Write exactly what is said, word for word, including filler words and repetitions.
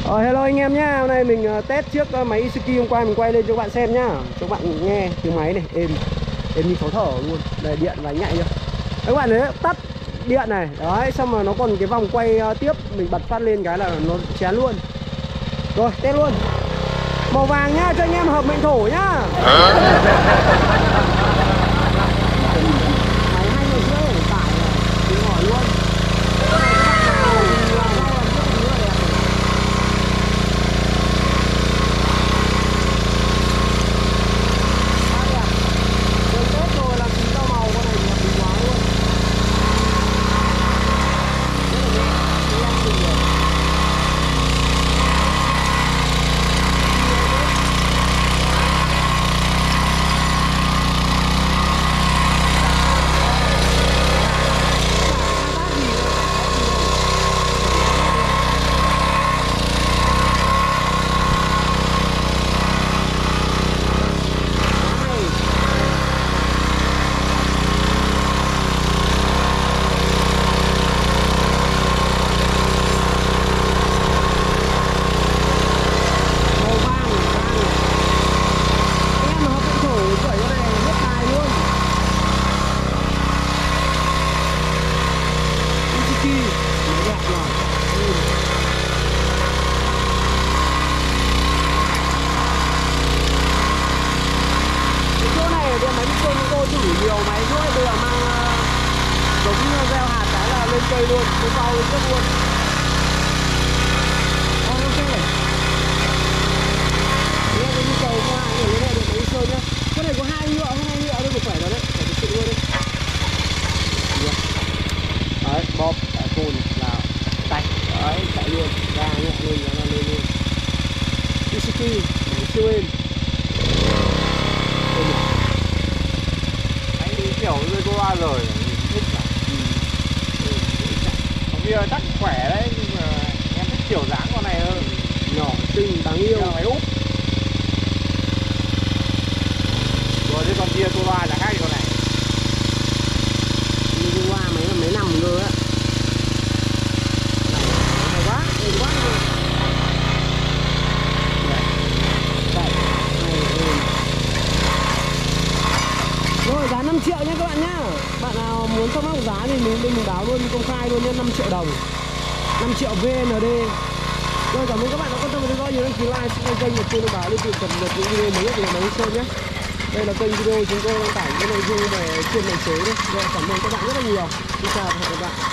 Ờ, hello anh em nhá, hôm nay mình uh, test trước uh, máy Isuzu hôm qua mình quay lên cho các bạn xem nhá. Cho các bạn nghe tiếng máy này, êm, êm như khó thở luôn. Đây điện và nhạy chưa. Các bạn thấy tắt điện này, đấy, xong rồi nó còn cái vòng quay uh, tiếp, mình bật phát lên cái là nó chén luôn. Rồi, test luôn. Màu vàng nhá, cho anh em hợp mệnh thổ nhá. Máy hai người rưỡi tải thì hỏi luôn. Nhiều máy rưỡi bây giờ mang giống như gieo hạt cái là lên cây luôn, lên rau lên rất luôn. Rồi, ok. Đây là nhu cầu của ai để liên hệ được với Sơn nhá. Cái này có hai nhựa, không hai nhựa đâu, một khỏe đó đấy, phải thực sự luôn đấy. Đấy, bóp, cồn là tay, đấy, chạy luôn, ra nhẹ lên, ra lên luôn. Isuzu, siêu êm. Kiểu như cô ba rồi thích cả. Ừ. Còn bây giờ chắc khỏe đấy, nhưng mà em thích kiểu dáng con này hơn. Nhỏ xinh đáng yêu. Máy úp. Rồi thế con kia cô ba là khác con này. Như cô ba mấy là mấy năm rồi á. Này quá, này quá rồi. Rồi giá năm triệu nhé các bạn nhá. Bạn nào muốn thắc mắc giá thì mình bên mình báo luôn công khai luôn nhé, năm triệu đồng. năm triệu vê en đê. Rồi cảm ơn các bạn đã quan tâm và theo dõi, nhớ đăng ký like, subscribe kênh và chuông thông báo để được cập nhật những video mới nhất về máy Sơn nhé. Đây là kênh video chúng tôi đăng tải những nội dung về chuyên ngành chế đấy. Rồi cảm ơn các bạn rất là nhiều. Xin chào và hẹn gặp lại.